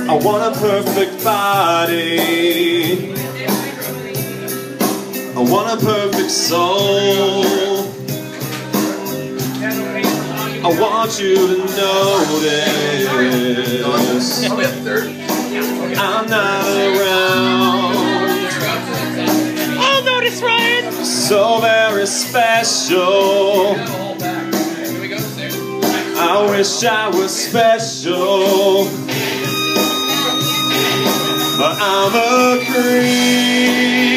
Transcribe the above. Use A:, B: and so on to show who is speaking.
A: I want a perfect body, I want a perfect soul. I want you to notice I'm not around.
B: I'll notice, Ryan.
A: So very special. I wish I was special, but I'm a creep.